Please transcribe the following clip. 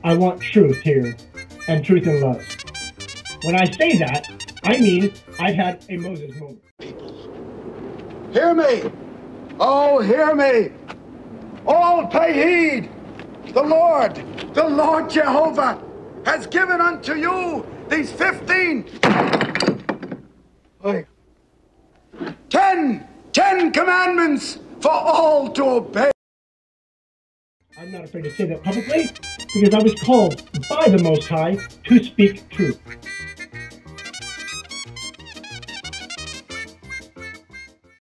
I want truth here, and truth and love. When I say that, I mean I've had a Moses moment. Hear me! Oh, hear me! All pay heed! The Lord Jehovah, has given unto you these 10 commandments for all to obey. I'm not afraid to say that publicly, because I was called by the Most High to speak truth.